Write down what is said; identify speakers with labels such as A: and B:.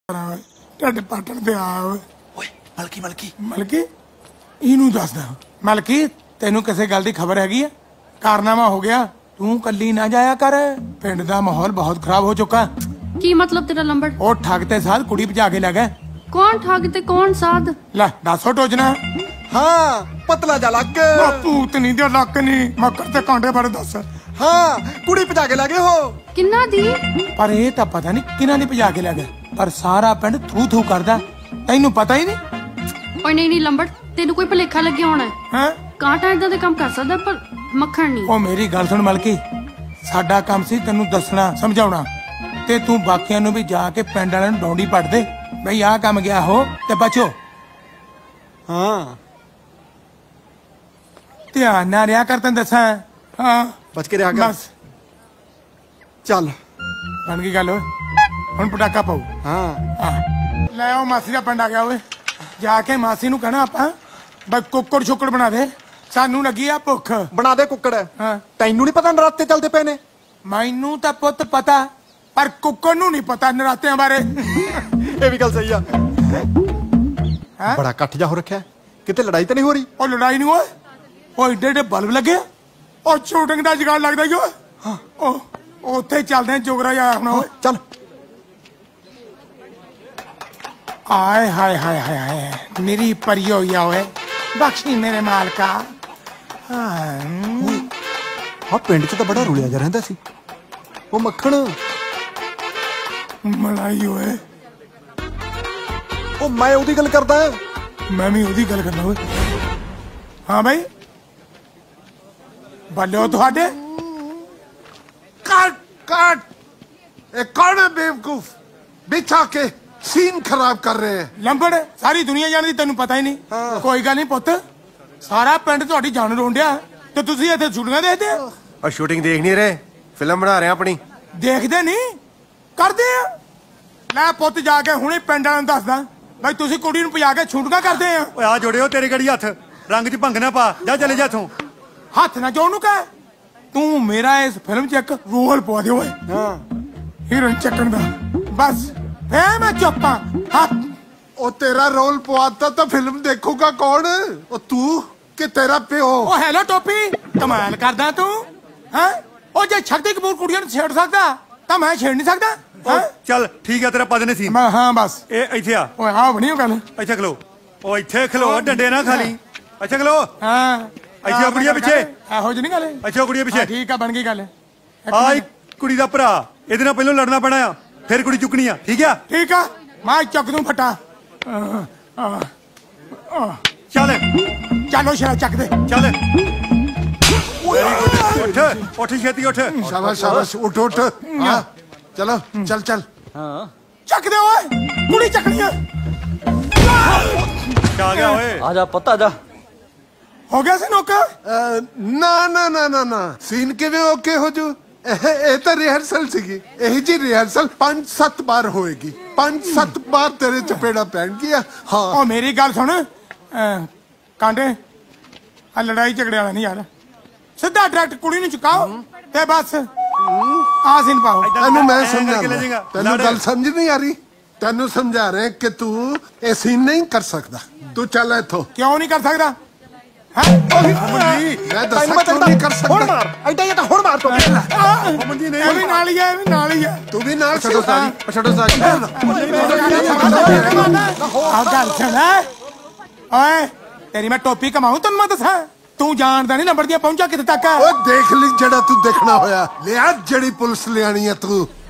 A: ਢਿੱਡ ਪਾਟਣ ਤੇ ਆ
B: ਓਏ ਮਲਕੀ ਮਲਕੀ
A: ਮਲਕੀ ਇਹਨੂੰ ਦੱਸਦਾ ਮਲਕੀ ਤੈਨੂੰ ਕਿਸੇ ਗੱਲ ਦੀ ਖਬਰ ਹੈਗੀ ਆ ਕਾਰਨਾਮਾ ਹੋ ਗਿਆ ਤੂੰ ਕੱਲੀ ਨਾ ਜਾਇਆ ਕਰ ਪਿੰਡ ਦਾ ਮਾਹੌਲ ਬਹੁਤ ਖਰਾਬ ਹੋ ਚੁੱਕਾ
C: ਕੀ मतलब तेरा लंबड़
A: ਉਹ ਠੱਗ ਤੇ ਸਾਧ ਕੁੜੀ ਭਜਾ ਕੇ ਲੈ ਗਏ
C: कौन ठग ते कौन साध
A: ਲੈ ਦੱਸੋ ਟੋਜਣਾ
B: हाँ पतला जा लग
A: ਭੂਤ ਨਹੀਂ ਤੇ ਲੱਕ ਨਹੀਂ ਮੱਕਰ ਤੇ ਕਾਂਡੇ ਬਾਰੇ ਦੱਸ
B: हाँ कुड़ी पजा के लगे हो
C: किन्ना दी
A: ਪਰ ਇਹ ਤਾਂ ਪਤਾ ਨਹੀਂ ਕਿਹਨਾਂ ਦੀ ਭਜਾ ਕੇ ਲੈ ਗਏ ਪਰ ਸਾਰਾ ਪਿੰਡ ਥੂ ਥੂ ਕਰਦਾ ਤੈਨੂੰ ਪਤਾ ਹੀ ਨਹੀਂ
C: ओए नहीं नहीं लंबड़ तेनू कोई भलेखा लगे होना है
A: ਹੈ
C: कांटा इदां दे काम कर सकदा पर मक्खण नहीं
A: ਉਹ ਮੇਰੀ ਗੱਲ ਸੁਣ ਮਲਕੀ ਸਾਡਾ ਕੰਮ ਸੀ ਤੈਨੂੰ ਦੱਸਣਾ ਸਮਝਾਉਣਾ ਤੇ ਤੂੰ ਬਾਕੀਆਂ ਨੂੰ ਵੀ ਜਾ ਕੇ ਪਿੰਡ ਵਾਲਿਆਂ ਨੂੰ ਡੌਂਡੀ ਪੱਟ ਦੇ ਬਈ ਆਹ ਕੰਮ ਗਿਆ ਹੋ ਤੇ ਬਚੋ
B: हाँ
A: ਧਿਆਨ ਨਾਲ ਰਿਆ ਕਰ ਤੈਨੂੰ ਦੱਸਾਂ ਹਾਂ
B: बच के रहा कर
A: ਬਸ
B: चल
A: ਬਣ ਗਈ ਗੱਲ ਓਏ ਹੁਣ ਪਟਾਕਾ ਪਾਉ
B: हाँ
A: ਹਾਂ ਲੈ ਉਹ ਮਾਸੀ ਦਾ ਪਿੰਡ ਆ ਗਿਆ ਓਏ ਜਾ ਕੇ ਮਾਸੀ ਨੂੰ ਕਹਿਣਾ ਆਪਾਂ ਬਈ ਕੁੱਕੜ ਛੁੱਕੜ ਬਣਾ ਦੇ ਸਾਨੂੰ ਲੱਗੀ ਆ ਭੁੱਖ
B: बना दे कुक्कड़
A: हाँ
B: तेनू नहीं पता नराते चलते पे ने
A: ਮੈਨੂੰ ਤਾਂ ਪੁੱਤ ਪਤਾ ਪਰ ਕੁੱਕੜ ਨੂੰ ਨਹੀਂ ਪਤਾ ਨਰਾਤਿਆਂ ਬਾਰੇ
B: ये भी गल सही है
A: ਹੈਂ?
B: बड़ा कट जा हो रखा है किते लड़ाई तो नहीं हो रही
A: ਉਹ ਲੜਾਈ ਨਹੀਂ ਓਏ ਉਹ ਏਡੇ ਏਡੇ ਬਲਬ ਲੱਗੇ ਉਹ ਸ਼ੂਟਿੰਗ ਦਾ ਜਗਾੜ ਲੱਗਦਾ ਈ ਓਏ ਉਹ ਉੱਥੇ ਚੱਲਦੇ ਆ ਜੋਗਰਾ ਜਾ ਹੁਣ ਓਏ
B: चल
A: ਆਏ ਹਾਏ ਹਾਏ ਹਾਏ ਹਾਏ ਮੇਰੀ ਪਰਿਓ ਯਾ ਓਏ ਬਖਸ਼ੀ ਮੇਰੇ ਮਾਲਕਾ ਹਾਂ
B: हाँ पिंड च तो बड़ा रुलिया जा रहिंदा सी ओ मक्खण
A: ਮਲਾਈ ਓਏ
B: ओ मैं ओदी गल करदा
A: ਮੈਂ ਵੀ ਉਹਦੀ ਗੱਲ ਕਰਨਾ ਓਏ ਹਾਂ ਭਾਈ ਬੱਲਿਓ ਤੁਹਾਡੇ
D: काट काट ये कौन है बेवकूफ बिछा के सीन खराब कर रहे हैं
A: ਲੰਬੜ ਸਾਰੀ ਦੁਨੀਆ ਜਾਣਦੀ ਤੈਨੂੰ ਪਤਾ ਹੀ ਨਹੀਂ ਕੋਈ ਗੱਲ ਨਹੀਂ ਪੁੱਤ ਸਾਰਾ ਪਿੰਡ ਤੁਹਾਡੀ ਜਾਨ ਰੋਂਡਿਆ ਤੇ ਤੁਸੀਂ ਇੱਥੇ ਛੁੱਟੀਆਂ ਦੇਖਦੇ ਆ
E: और शूटिंग देख नहीं रहे फिल्म बना रहे हैं अपनी
A: ਦੇਖਦੇ ਨਹੀਂ ਕਰਦੇ ਆ ਲੈ ਪੁੱਤ ਜਾ ਕੇ ਹੁਣੇ ਪਿੰਡ ਵਾਲਿਆਂ ਨੂੰ ਦੱਸਦਾ ਬਈ ਤੁਸੀਂ ਕੁੜੀ ਨੂੰ ਭਜਾ ਕੇ ਛੁੱਟੀਆਂ ਕਰਦੇ ਆ
F: ਓਏ ਆ ਜੋੜਿਓ ਤੇਰੇ ਗੜੀ ਹੱਥ ਰੰਗ 'ਚ ਭੰਗ ਨਾ ਪਾ ਜਾ ਚਲੇ ਜਾ ਇੱਥੋਂ
A: ਹੱਥ ਨਾ ਜੋੜ ਨੂੰ ਕਹਿ ਤੂੰ ਮੇਰਾ ਇਸ ਫਿਲਮ 'ਚ ਇੱਕ ਰੋਲ ਪਵਾ ਦੇ ਓਏ
B: हां
A: ਹੀਰੋਇਨ ਚੱਕਣ ਦਾ ਬਸ ਫੇ ਮੈਂ ਚੁੱਪਾਂ ਹੱਥ
D: ओ तेरा रोल पवाता तो फिल्म देखूगा कौन ओ तू कि तेरा प्यो
A: ਓ ਹੈਲੋ ਟੋਪੀ ਕਮਾਲ ਕਰਦਾ ਤੂੰ ਹੈ ਉਹ ਜੇ ਸ਼ਕਤੀ ਕਪੂਰ ਕੁੜੀਆਂ ਨੂੰ ਛੇੜ ਸਕਦਾ ਤਾਂ ਮੈਂ ਛੇੜ ਨਹੀਂ ਸਕਦਾ
F: ਓ ਚੱਲ ਠੀਕ ਆ ਤੇਰਾ ਪਦ ਨੇ ਸੀ
A: ਮੈਂ ਹਾਂ ਬਸ
F: ਇਹ ਇੱਥੇ ਆ
A: ਓਏ ਆ ਬਣੀ ਉਹ ਗੱਲ
F: ਇੱਥੇ ਖਲੋ ਓ ਇੱਥੇ ਖਲੋ ਡੰਡੇ ਨਾ ਖਾਲੀ ਇੱਥੇ ਖਲੋ
A: ਹਾਂ
F: ਇੱਥੇ ਕੁੜੀਆਂ ਪਿੱਛੇ
A: ਇਹੋ ਜਿਹੀ ਨਹੀਂ ਗੱਲ
F: ਇੱਥੇ ਕੁੜੀਆਂ ਪਿੱਛੇ
A: ਠੀਕ ਆ ਬਣ ਗਈ ਗੱਲ
F: ਆ ਇੱਕ ਕੁੜੀ ਦਾ ਭਰਾ ਇਹਦੇ ਨਾਲ ਪਹਿਲਾਂ ਲੜਨਾ ਪੈਣਾ ਆ ਫਿਰ ਕੁੜੀ ਚੁੱਕਣੀ ਆ ਠੀਕ ਆ
A: ਠੀਕ ਆ ਮੈਂ ਚੱਕ ਦੂੰ ਫਟਾ
F: ਚੱਲ
A: ਚਲੋ ਸ਼ਰਾ ਚੱਕ ਦੇ
F: ਚੱਲ ਉੱਠ ਉੱਠ ਛੇਤੀ ਉੱਠ
D: शाबाश शाबाश उठ उठ हाँ चलो चल चल
A: ਚੱਕ ਦੇ ਓਏ ਕੁੜੀ ਚੱਕਣੀ ਆ
F: ਆ ਗਿਆ ਓਏ
G: आजा पता जा
A: ਹੋ ਗਿਆ ਸੀ ਨੌਕਾ
D: ना ना ना ना ना सीन किवें ओके हो जू ਇਹ ਤਾਂ ਰਿਹਰਸਲ ਸੀਗੀ ਇਹ ਜੀ ਰਿਹਰਸਲ 5-7 ਵਾਰ ਹੋਏਗੀ 5-7 ਵਾਰ ਤੇਰੇ ਚਪੇੜਾ ਪੈਣਗੀਆਂ ਹਾਂ
A: ਉਹ ਮੇਰੀ ਗੱਲ ਸੁਣ ਕਾਂਡੇ ਆ ਲੜਾਈ ਝਗੜੇ ਵਾਲਾ ਨਹੀਂ ਯਾਰ ਸਿੱਧਾ ਡਾਇਰੈਕਟ ਕੁੜੀ ਨੂੰ ਚੁਕਾਓ ਤੇ ਬਸ ਆ ਸੀਨ ਪਾਓ
D: ਤੈਨੂੰ ਮੈਂ
F: ਐਂ ਕਰਕੇ ਲੈ
D: ਸਮਝਾਉਂਦਾ
F: ਜਾਏਗਾ।
D: ਤੈਨੂੰ
F: ਲੜ।
D: ਗੱਲ ਸਮਝ ਨਹੀਂ ਆ ਰਹੀ ਤੈਨੂੰ ਸਮਝਾ ਰਹੇ ਕਿ ਤੂੰ ਇਹ ਸੀਨ ਨਹੀਂ ਕਰ ਸਕਦਾ ਤੂੰ ਚੱਲ ਇੱਥੋਂ
A: ਕਿਉਂ ਨਹੀਂ ਕਰ ਸਕਦਾ ਹੈ
D: ਮੈਂ ਦੱਸਾਂ ਕਿਉਂ ਨਹੀਂ ਕਰ
B: हुण
D: ਸਕਦਾ
B: मार ऐडा ये तो हुण मार तो
A: ਮੰਦੀ ਨਹੀਂ ਇਹ ਵੀ ਨਾਲ ਹੀ ਹੈ ਇਹ ਵੀ ਨਾਲ ਹੀ ਹੈ
D: ਤੂੰ ਵੀ ਨਾਲ
B: छोड़ो सारी छोड़ो सारी
A: ਆ ਗੱਲ ਸੁਣ ਓਏ ਤੇਰੀ ਮੈਂ ਟੋਪੀ ਕਮਾਉਂ ਤੈਨੂੰ ਮੈਂ ਦੱਸਾਂ ਤੂੰ ਜਾਣਦਾ ਨਹੀਂ ਨੰਬਰ ਦੀਆਂ ਪਹੁੰਚਾ ਕਿੱਥੇ ਤੱਕ
D: ਉਹ ਦੇਖ ਲਈ ਜਿਹੜਾ ਤੂੰ ਦੇਖਣਾ ਹੋਇਆ ਲਿਆ ਜਿਹੜੀ ਪੁਲਿਸ ਲਿਆਣੀ ਹੈ ਤੂੰ